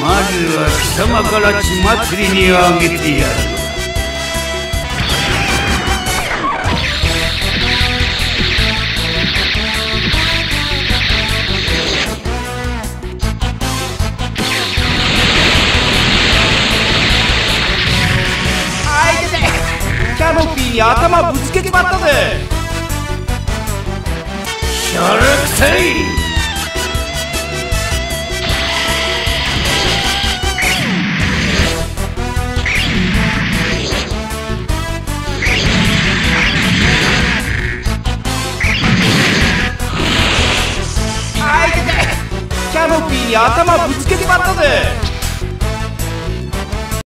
まずは貴様から血祭りにあげてやる。 あいてて、キャノピーに頭ぶつけちまったぜ。 しゃらくさい。 キャノピーに頭ぶつけてまったぜ。